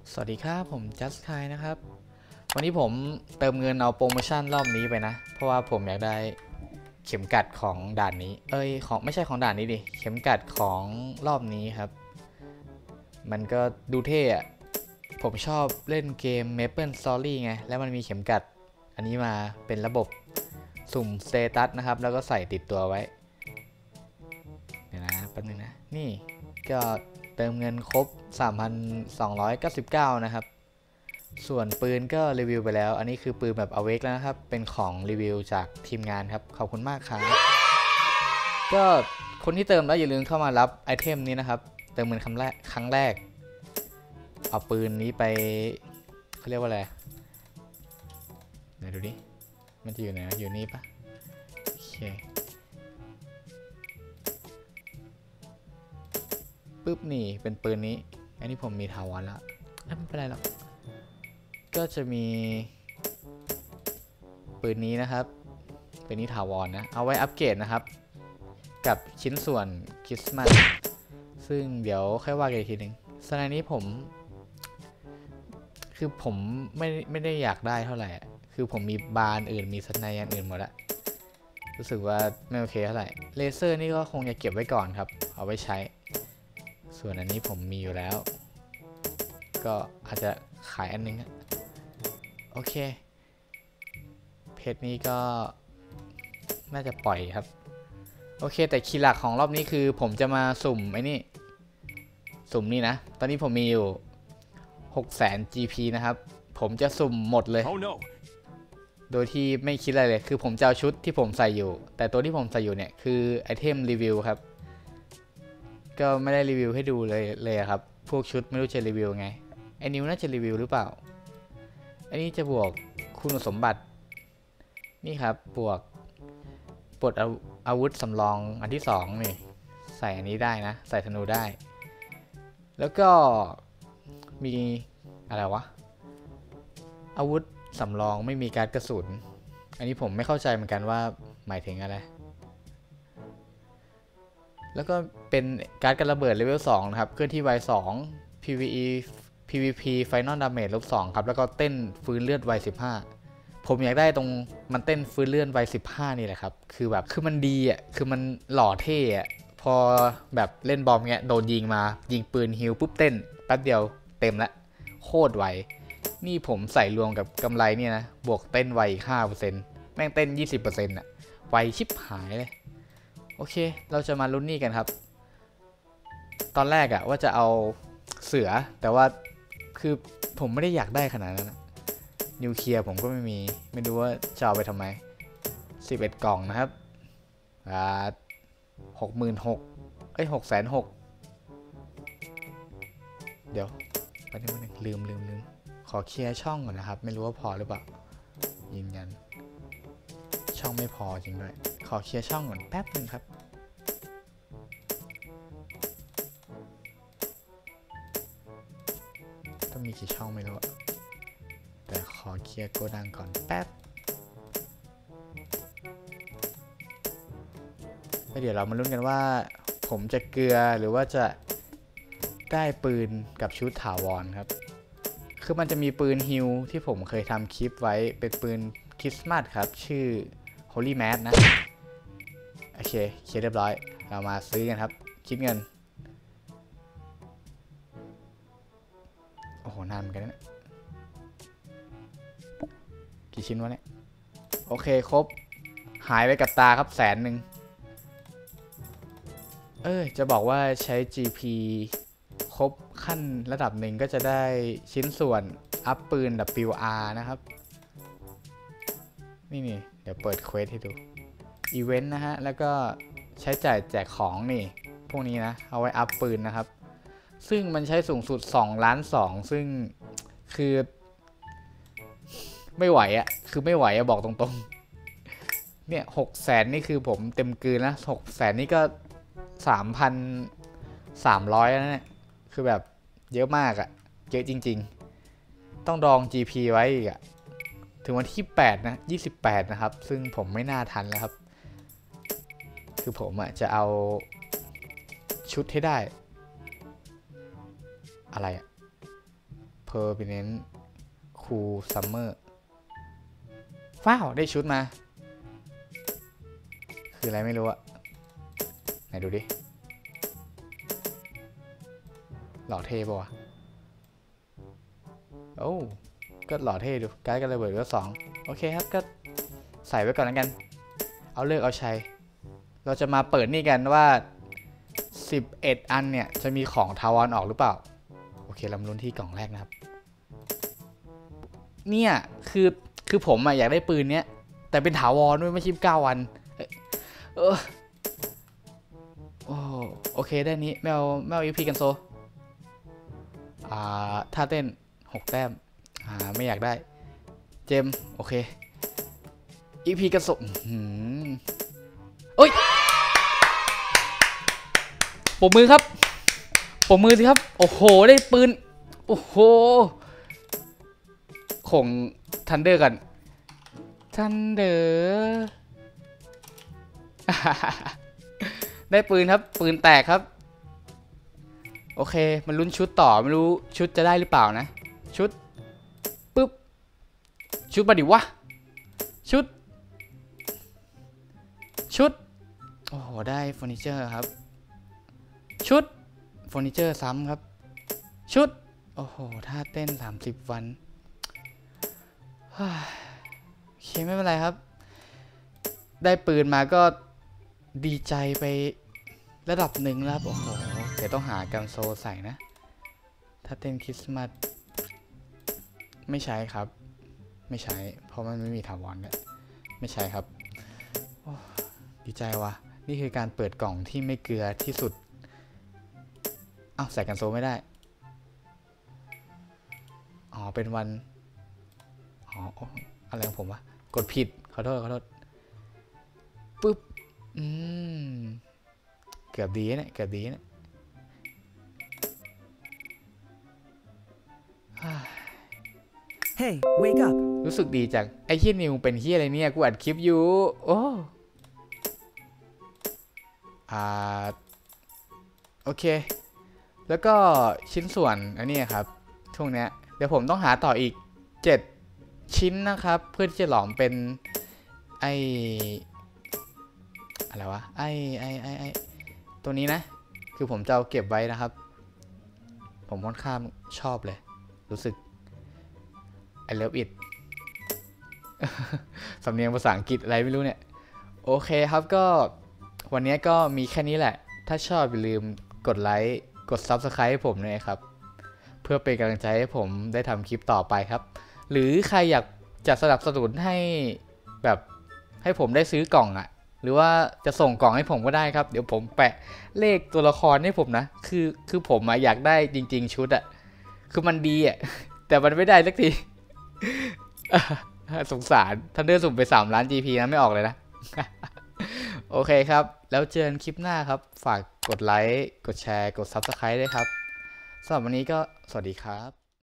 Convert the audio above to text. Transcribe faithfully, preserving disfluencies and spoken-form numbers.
สวัสดีครับผม Just Kai นะครับวันนี้ผมเติมเงินเอาโปรโมชั่นรอบนี้ไปนะเพราะว่าผมอยากได้เข็มกัดของด่านนี้เอ้ยของไม่ใช่ของด่านนี้ดิเข็มกัดของรอบนี้ครับมันก็ดูเท่อะผมชอบเล่นเกม Maple Story ไงแล้วมันมีเข็มกัดอันนี้มาเป็นระบบสุ่มสเตตัสนะครับแล้วก็ใส่ติดตัวไว้เดี๋ยวนะแป๊บนึงนะนี่ก็เติมเงินครบ สามพันสองร้อยเก้าสิบเก้า นะครับส่วนปืนก็รีวิวไปแล้วอันนี้คือปืนแบบเอาเวกแล้วนะครับเป็นของรีวิวจากทีมงานครับขอบคุณมากครับก็คนที่เติมแล้วอย่าลืมเข้ามารับไอเทมนี้นะครับเติมเงินครั้งแรกครั้งแรกเอาปืนนี้ไปเขาเรียกว่าอะไรไหนดูดิมันจะอยู่ไหนอยู่นี่ปะโอเคปุ๊บนี่เป็นปืนนี้อันนี้ผมมีถาวรแล้วไม่เป็นไรหรอกก็จะมีปืนนี้นะครับปืนนี้ถาวรนะเอาไว้อัปเกรดนะครับกับชิ้นส่วนคริสต์มาสซึ่งเดี๋ยวค่อยว่ากันอีกทีหนึ่งสไนนี้ผมคือผมไม่ไม่ได้อยากได้เท่าไหร่คือผมมีบาร์อื่นมีสไนอย่างอื่นหมดแล้วรู้สึกว่าไม่โอเคเท่าไหร่เลเซอร์นี่ก็คงจะเก็บไว้ก่อนครับเอาไว้ใช้ส่วนอันนี้ผมมีอยู่แล้วก็อาจจะขายอันนึงโอเคเพจนี้ก็น่าจะปล่อยครับโอเคแต่คีย์หลักของรอบนี้คือผมจะมาสุ่มไอ้นี่สุ่มนี่นะตอนนี้ผมมีอยู่ หกแสน จี พี นะครับผมจะสุ่มหมดเลย oh, no. โดยที่ไม่คิดอะไรเลยคือผมจะเอาชุดที่ผมใส่อยู่แต่ตัวที่ผมใส่อยู่เนี่ยคือไอเทมรีวิวครับก็ไม่ได้รีวิวให้ดูเลยเลยครับพวกชุดไม่รู้จะรีวิวไงไอ้นิวน่าจะรีวิวหรือเปล่าอันนี้จะบวกคุณสมบัตินี่ครับบวกปลดอาวุธสำรองอันที่สองนี่ใส่อันนี้ได้นะใส่ธนูได้แล้วก็มีอะไรวะอาวุธสำรองไม่มีการกระสุนอันนี้ผมไม่เข้าใจเหมือนกันว่าหมายถึงอะไรแล้วก็เป็นการ์ดกันระเบิดเลเวลสองนะครับเคลื่อนที่ไวสอง พี วี อี พี วี พี Final Damage ลบสองครับแล้วก็เต้นฟื้นเลือดไวสิบห้าผมอยากได้ตรงมันเต้นฟื้นเลือดไวสิบห้านี่แหละครับคือแบบคือมันดีอ่ะคือมันหล่อเท่อ่ะพอแบบเล่นบอมเงี้ยโดนยิงมายิงปืนฮิลปุ๊บเต้นแป๊บเดียวเต็มละโคตรไวนี่ผมใส่รวมกับกำไรเนี่ยนะบวกเต้นไวอีก ห้าเปอร์เซ็นต์ แม่งเต้น ยี่สิบเปอร์เซ็นต์ อ่ะไวชิบหายเลยโอเคเราจะมาลุ้นนี่กันครับตอนแรกอะว่าจะเอาเสือแต่ว่าคือผมไม่ได้อยากได้ขนาดนั้นนิวเคลียร์ผมก็ไม่มีไม่รู้ว่าจะเอาไปทำไมสิบเอ็ดกล่องนะครับอ่าหกหมื่นหกเอ้ยหกแสนหกเดี๋ยวไปนิดนึงลืมลืมลืมขอเคลียร์ช่องก่อนนะครับไม่รู้ว่าพอหรือเปล่ายืนยันช่องไม่พอจริงด้วยขอเคลียร์ช่องก่อนแป๊บนึงครับต้องมีกี่ช่องไม่รู้แต่ขอเคลียร์โกดังก่อนแป๊บแล้วเดี๋ยวเรามาลุ้นกันว่าผมจะเกลือหรือว่าจะได้ปืนกับชุดถาวรครับคือมันจะมีปืนฮิลที่ผมเคยทำคลิปไว้เป็นปืนคริสต์มาสครับชื่อ Holy Mass นะโอเคเคลียร์เรียบร้อยเรามาซื้อกันครับคิดเงินโอ้โหนานเหมือนกันนะกี่ชิ้นวะเนี่ยโอเคครบหายไปกับตาครับแสนหนึ่งเออจะบอกว่าใช้ จี พี ครบขั้นระดับหนึ่งก็จะได้ชิ้นส่วนอัพปืน ดับเบิลยู อาร์ นะครับนี่นี่เดี๋ยวเปิดเควสให้ดูอีเวนต์นะฮะแล้วก็ใช้จ่ายแจกของนี่พวกนี้นะเอาไว้อัพปืนนะครับซึ่งมันใช้สูงสุดสองล้านสองซึ่งคือไม่ไหวอะคือไม่ไหวอะบอกตรงๆเนี่ยหกแสนนี่คือผมเต็มกืนนะหกแสนนี่ก็สามพันสามร้อยแล้วเนี่ยคือแบบเยอะมากอะเยอะจริงๆต้องดอง จี พี ไว้อีกอะถึงวันที่แปดนะยี่สิบแปดนะครับซึ่งผมไม่น่าทันแล้วครับคือผมอะจะเอาชุดให้ได้อะไรอะ permanent cool summer ว้าวได้ชุดมาคืออะไรไม่รู้อะไหนดูดิหล่อเท่ปะวะโอ้ก็หล่อเท่ดูการ์ดกันระเบิดก็สองโอเคครับก็ใส่ไว้ก่อนแล้วกันเอาเลิกเอาชัยเราจะมาเปิดนี่กันว่าสิบเอ็ดอันเนี่ยจะมีของทาวอนออกหรือเปล่าโอเคลำลุ้นที่กล่องแรกนะครับเนี่ยคือคือผมอะอยากได้ปืนเนี้ยแต่เป็นถาวรด้วยไม่ใช่เก้าวันเออโอ้โอเคได้นี้แมวแมวอีพีกันโซอ่าท่าเต้นหกแต้มอ่าไม่อยากได้เจมโอเคอีพีกันโซเอ้ยปมมือครับปมมือสิครับโอ้โหได้ปืนโอ้โหของทันเดอร์กันทันเดอร์ได้ปืนครับปืนแตกครับโอเคมันลุ้นชุดต่อไม่รู้ชุดจะได้หรือเปล่านะชุดปึ๊บชุดมาดิวะชุดชุดโอ้โหได้เฟอร์นิเจอร์ครับชุดเฟอร์นิเจอร์ซ้ำครับชุดโอ้โหท่าเต้นสามสิบวันโอเคไม่เป็นไรครับได้ปืนมาก็ดีใจไประดับหนึ่งแล้วครับโอ้โหเดี๋ยวต้องหากันโซใส่นะถ้าเต้นคริสต์มาสไม่ใช้ครับไม่ใช้เพราะมันไม่มีถาวรเนี่ยไม่ใช้ครับดีใจว่ะนี่คือการเปิดกล่องที่ไม่เกลือที่สุดอ้าวใส่กันโซไม่ได้อ๋อเป็นวันอ๋ออะไรของผมวะกดผิดขอโทษขอโทษปึ๊บอืมเกือบดีเนี่ยเกือบดีเนี่ยเฮ้ย wake up รู้สึกดีจังไอ้เฮียนิวเป็นเฮียอะไรเนี่ยกูอัดคลิปอยู่โอ้อ่าโอเคแล้วก็ชิ้นส่วนอันนี้ครับช่วงเนี้ยเดี๋ยวผมต้องหาต่ออีกเจ็ดชิ้นนะครับเพื่อที่จะหลอมเป็นไออะไรวะไอไอไอไอตัวนี้นะคือผมจะเอาเก็บไว้นะครับผมค่อนข้างชอบเลยรู้สึก I love it สำเนียงภาษาอังกฤษอะไรไม่รู้เนี่ยโอเคครับก็วันนี้ก็มีแค่นี้แหละถ้าชอบอย่าลืมกดไลค์กด ซับสไครบ์ ให้ผมด้วยครับเพื่อเป็นกำลังใจให้ผมได้ทำคลิปต่อไปครับหรือใครอยากจะสนับสนุนให้แบบให้ผมได้ซื้อกล่องอะหรือว่าจะส่งกล่องให้ผมก็ได้ครับเดี๋ยวผมแปะเลขตัวละครให้ผมนะคือคือผมอะอยากได้จริงๆชุดอะคือมันดีอะแต่มันไม่ได้สักที สงสารทันเดอร์สุ่มไปสามล้าน จี พี นะไม่ออกเลยนะ โอเคครับแล้วเจอกันคลิปหน้าครับฝากกดไลค์กดแชร์กด ซับสไครบ์ ด้วยครับสำหรับวันนี้ก็สวัสดีครับ